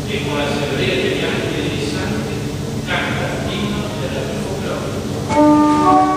e con la segreteria degli angeli e dei santi canta l'inno della tua gloria.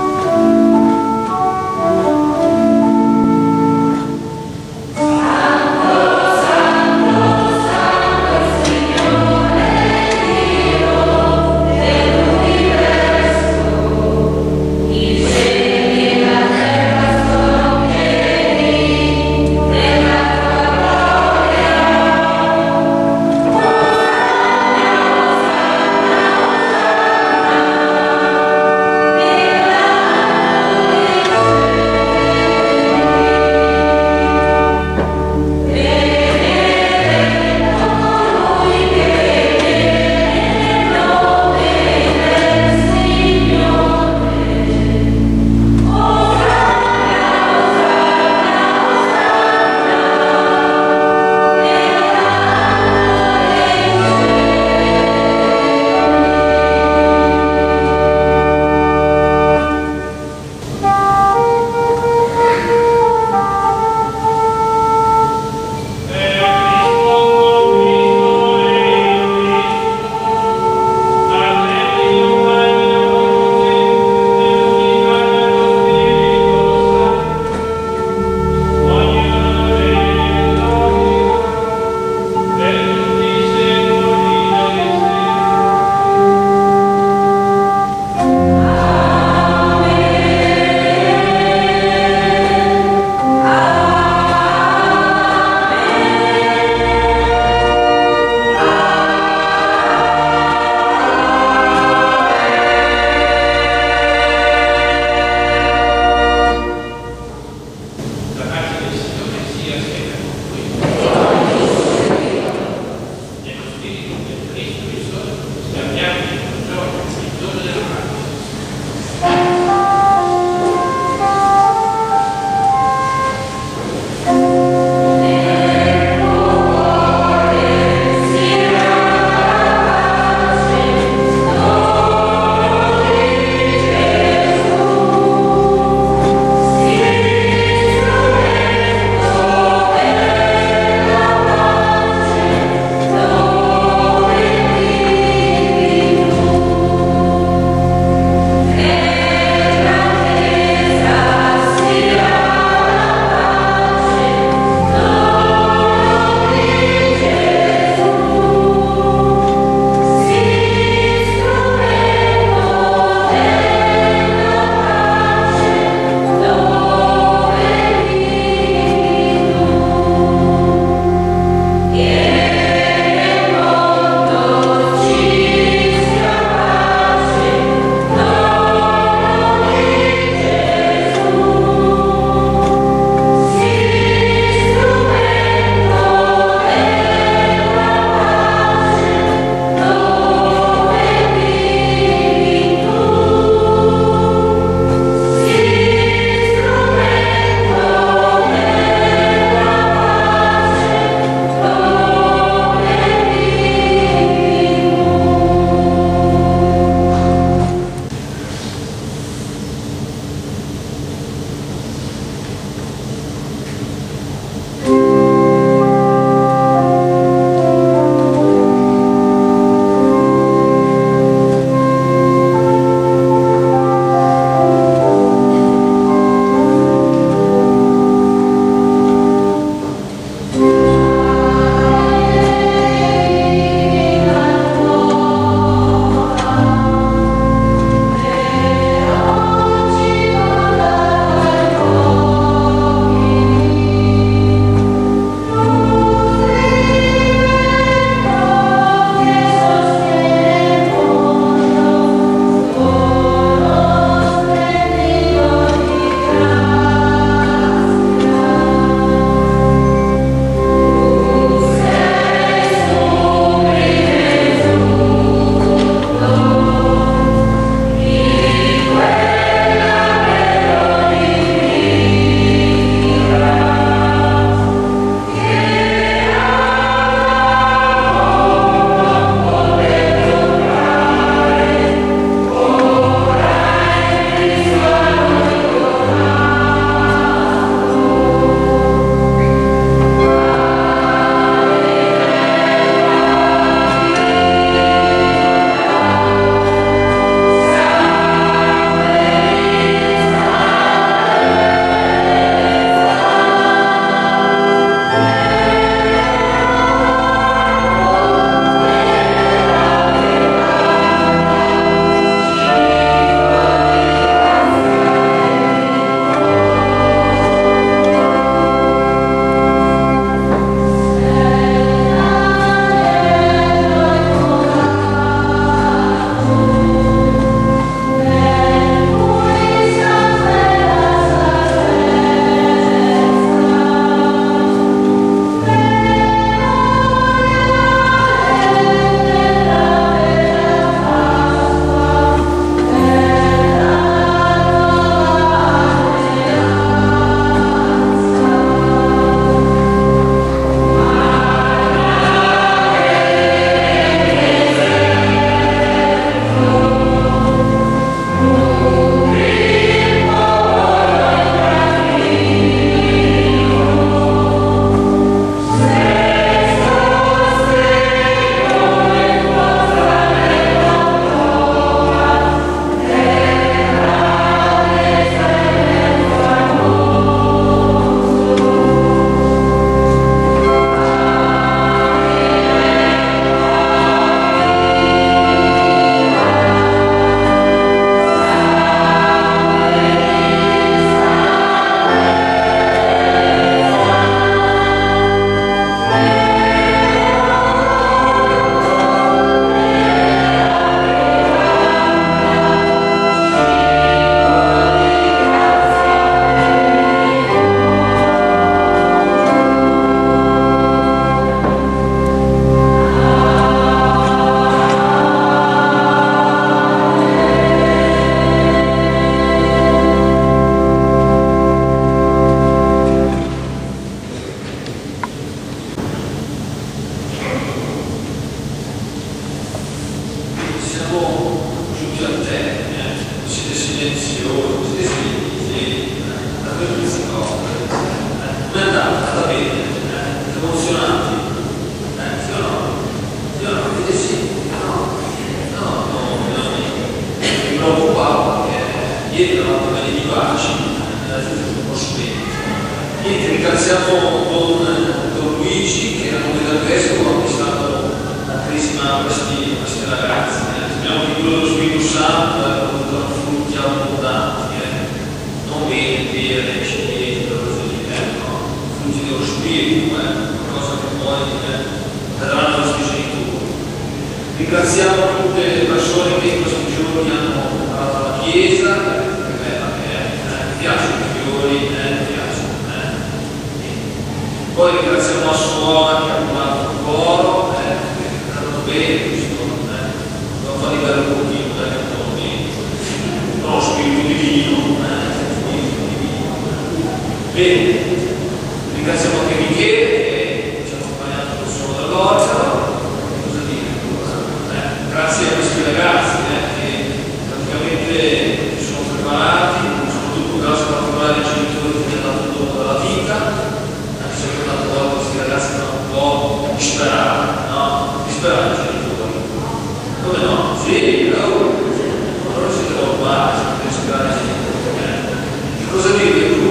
ringraziamo Don Luigi che a nome del Vescovo ha acquistato questi ragazzi. Speriamo che quello dello Spirito Santo produrrà frutti abbondanti, non veri, recipienti, frutti dello Spirito, qualcosa che poi daranno ai nostri genitori. Ringraziamo tutte le persone che in questi giorni hanno preparato la Chiesa, che bella che è, mi piacciono i fiori, mi piacciono. Poi ringraziamo la suora che ha curato il coro, che è andato bene, giusto? Dobbiamo fare di bello un pochino, però spirito divino, Bene, ringraziamo anche Michele che ci ha accompagnato col suono dell'organo. Cosa dire? Grazie a questi ragazzi che praticamente si sono preparati, soprattutto grazie alla parola dei genitori che mi hanno dato il dono della vita, anche se tante volte questi ragazzi erano un po' disperati, no? Disperati i genitori. Come no? Sì, allora siete normali, siete disperati i genitori. Che cosa dire tu?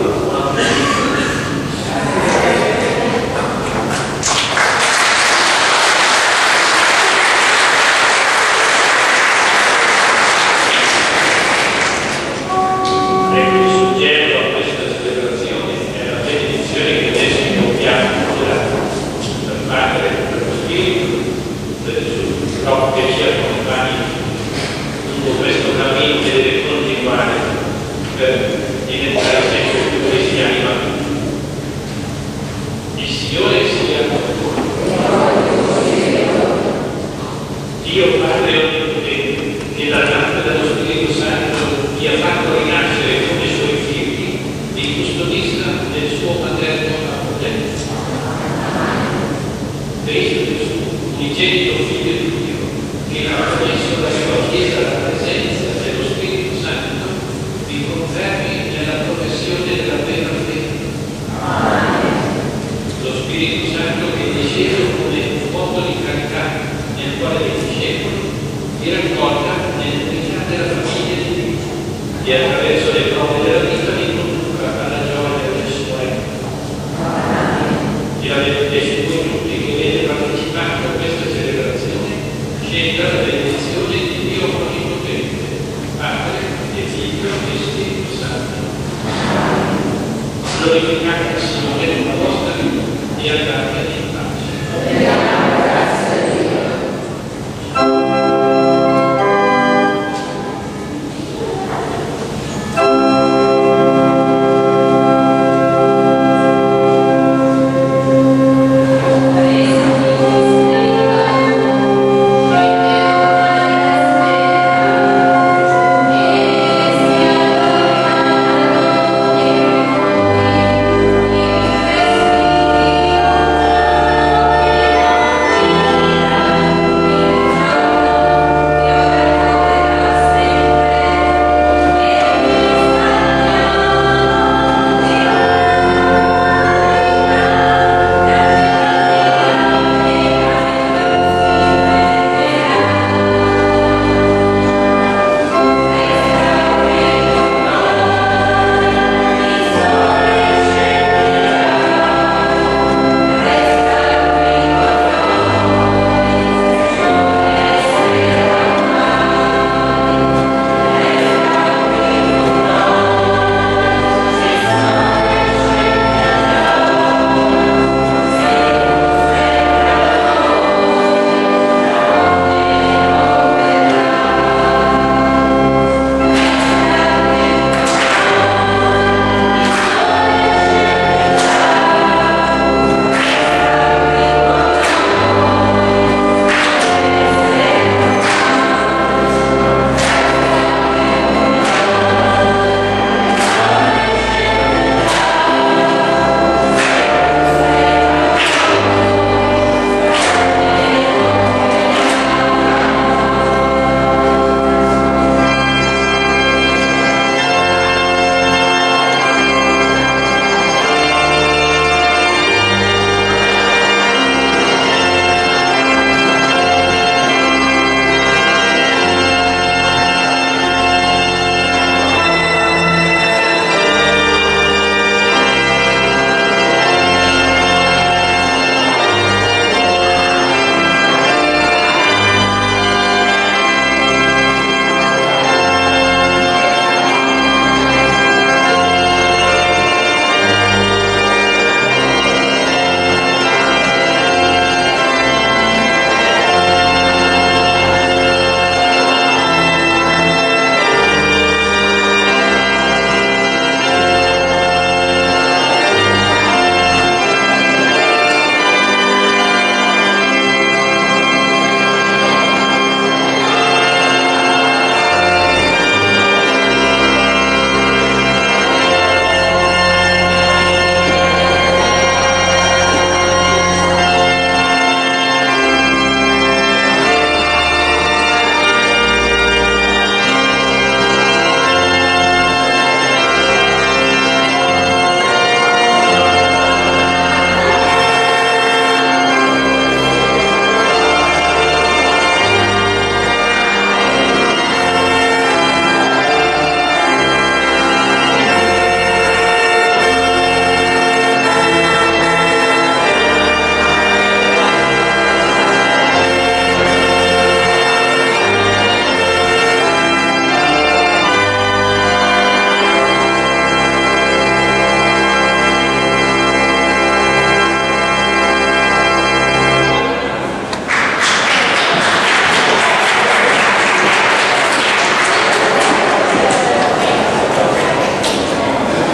Glorificate